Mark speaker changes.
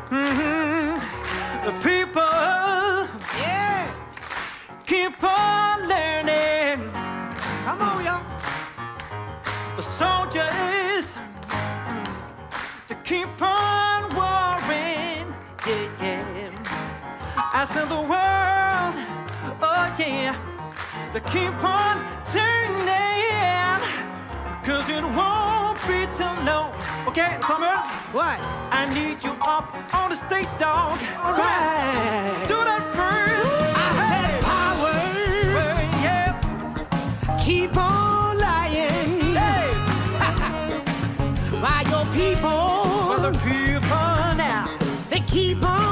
Speaker 1: The people,
Speaker 2: Yeah.
Speaker 1: keep on learning.
Speaker 2: Come on, y'all.
Speaker 1: The soldiers, to keep on warring. Yeah, yeah. I said the world, oh yeah, to keep on turning, 'cause it won't be too long. Okay, Summer?
Speaker 2: What?
Speaker 1: I need you up on the stage, dog.
Speaker 2: All right.
Speaker 1: Do that first.
Speaker 2: I said powers.
Speaker 1: Yeah.
Speaker 2: Keep on lying.
Speaker 1: Hey.
Speaker 2: While your people,
Speaker 1: For the people now.
Speaker 2: they keep on